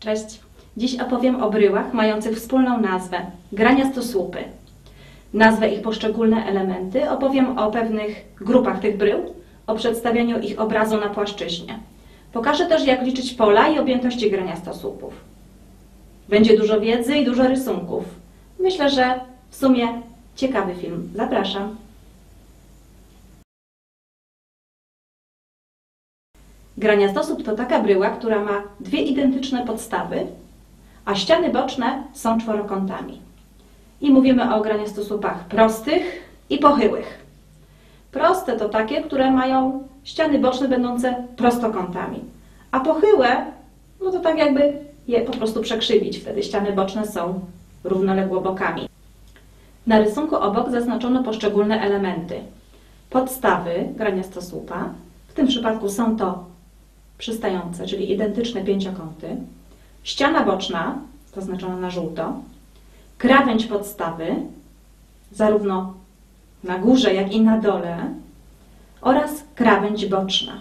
Cześć! Dziś opowiem o bryłach mających wspólną nazwę graniastosłupy. Nazwę ich poszczególne elementy, opowiem o pewnych grupach tych brył, o przedstawianiu ich obrazu na płaszczyźnie. Pokażę też, jak liczyć pola i objętości graniastosłupów. Będzie dużo wiedzy i dużo rysunków. Myślę, że w sumie ciekawy film. Zapraszam. Graniastosłup to taka bryła, która ma dwie identyczne podstawy, a ściany boczne są czworokątami. I mówimy o graniastosłupach prostych i pochyłych. Proste to takie, które mają ściany boczne będące prostokątami, a pochyłe, no to tak jakby je po prostu przekrzywić, wtedy ściany boczne są równoległo bokami. Na rysunku obok zaznaczono poszczególne elementy. Podstawy graniastosłupa, w tym przypadku są to przystające, czyli identyczne pięciokąty, ściana boczna, zaznaczona na żółto, krawędź podstawy, zarówno na górze, jak i na dole, oraz krawędź boczna.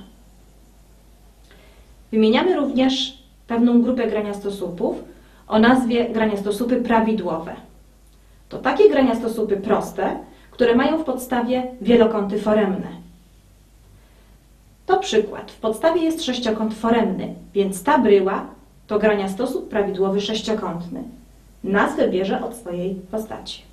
Wymieniamy również pewną grupę graniastosłupów o nazwie graniastosłupy prawidłowe. To takie graniastosłupy proste, które mają w podstawie wielokąty foremne. To przykład. W podstawie jest sześciokąt foremny, więc ta bryła to graniastosłup prawidłowy sześciokątny. Nazwę bierze od swojej postaci.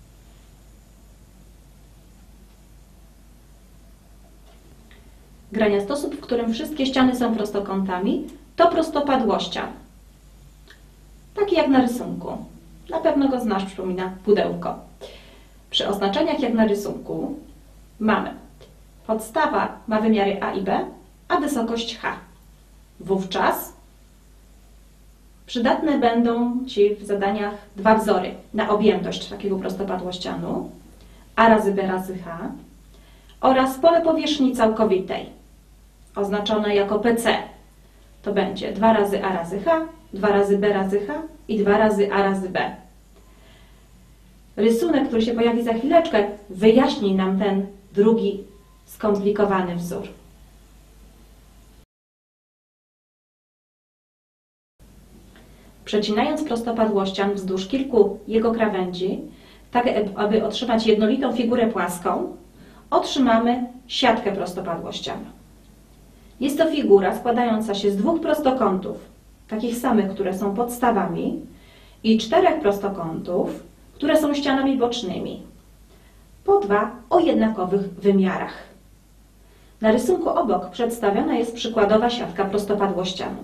Graniastosłup, w którym wszystkie ściany są prostokątami, to prostopadłościan. Taki jak na rysunku. Na pewno go znasz, przypomina pudełko. Przy oznaczeniach jak na rysunku mamy: podstawa ma wymiary A i B, a wysokość H. Wówczas przydatne będą Ci w zadaniach dwa wzory na objętość takiego prostopadłościanu: A razy B razy H oraz pole powierzchni całkowitej, oznaczone jako PC. To będzie 2 razy A razy H, 2 razy B razy H i 2 razy A razy B. Rysunek, który się pojawi za chwileczkę, wyjaśni nam ten drugi skomplikowany wzór. Przecinając prostopadłościan wzdłuż kilku jego krawędzi, tak aby otrzymać jednolitą figurę płaską, otrzymamy siatkę prostopadłościanu. Jest to figura składająca się z dwóch prostokątów, takich samych, które są podstawami, i czterech prostokątów, które są ścianami bocznymi, po dwa o jednakowych wymiarach. Na rysunku obok przedstawiona jest przykładowa siatka prostopadłościanu.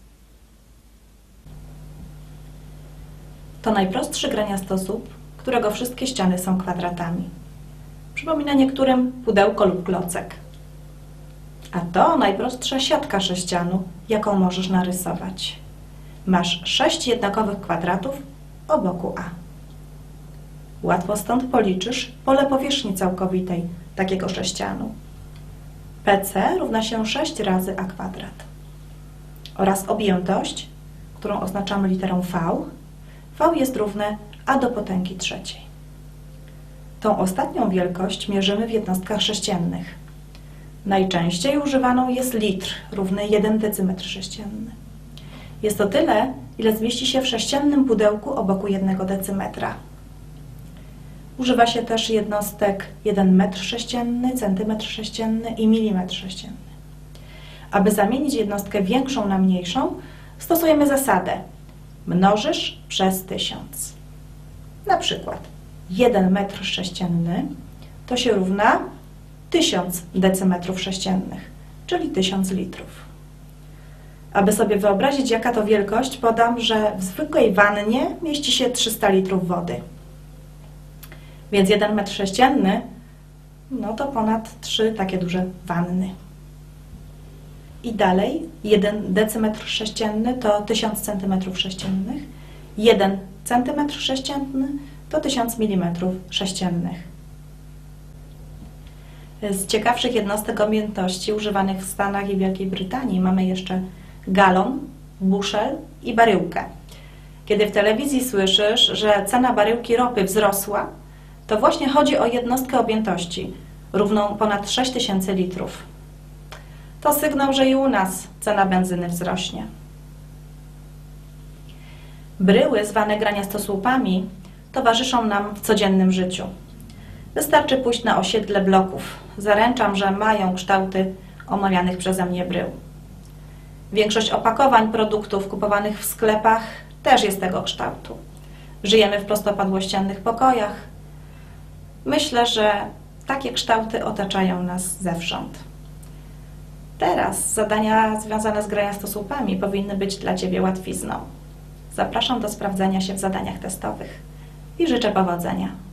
To najprostszy graniastosłup, którego wszystkie ściany są kwadratami. Przypomina niektórym pudełko lub klocek. A to najprostsza siatka sześcianu, jaką możesz narysować. Masz 6 jednakowych kwadratów o boku A. Łatwo stąd policzysz pole powierzchni całkowitej takiego sześcianu. PC równa się 6 razy A kwadrat. Oraz objętość, którą oznaczamy literą V. V jest równe A do potęgi trzeciej. Tą ostatnią wielkość mierzymy w jednostkach sześciennych. Najczęściej używaną jest litr, równy 1 decymetr sześcienny. Jest to tyle, ile zmieści się w sześciennym pudełku o boku 1 decymetra. Używa się też jednostek 1 metr sześcienny, centymetr sześcienny i milimetr sześcienny. Aby zamienić jednostkę większą na mniejszą, stosujemy zasadę: mnożysz przez 1000. Na przykład 1 metr sześcienny to się równa 1000 decymetrów sześciennych, czyli 1000 litrów. Aby sobie wyobrazić, jaka to wielkość, podam, że w zwykłej wannie mieści się 300 litrów wody. Więc 1 metr sześcienny no to ponad 3 takie duże wanny. I dalej 1 decymetr sześcienny to 1000 centymetrów sześciennych, 1 centymetr sześcienny to 1000 milimetrów sześciennych. Z ciekawszych jednostek objętości używanych w Stanach i Wielkiej Brytanii mamy jeszcze galon, buszel i baryłkę. Kiedy w telewizji słyszysz, że cena baryłki ropy wzrosła, to właśnie chodzi o jednostkę objętości, równą ponad 6000 litrów. To sygnał, że i u nas cena benzyny wzrośnie. Bryły zwane graniastosłupami towarzyszą nam w codziennym życiu. Wystarczy pójść na osiedle bloków. Zaręczam, że mają kształty omawianych przeze mnie brył. Większość opakowań produktów kupowanych w sklepach też jest tego kształtu. Żyjemy w prostopadłościennych pokojach. Myślę, że takie kształty otaczają nas zewsząd. Teraz zadania związane z graniastosłupami powinny być dla Ciebie łatwizną. Zapraszam do sprawdzenia się w zadaniach testowych i życzę powodzenia.